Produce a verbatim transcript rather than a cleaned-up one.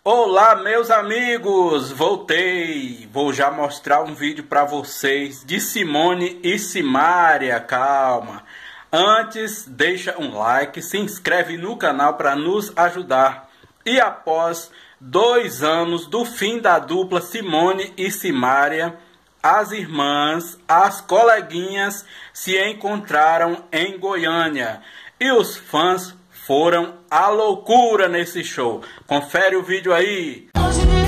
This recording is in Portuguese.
Olá, meus amigos, voltei. Vou já mostrar um vídeo para vocês de Simone e Simária. Calma. Antes, deixa um like, se inscreve no canal para nos ajudar. E após dois anos do fim da dupla Simone e Simária, as irmãs, as coleguinhas se encontraram em Goiânia e os fãs foram à loucura nesse show. Confere o vídeo aí.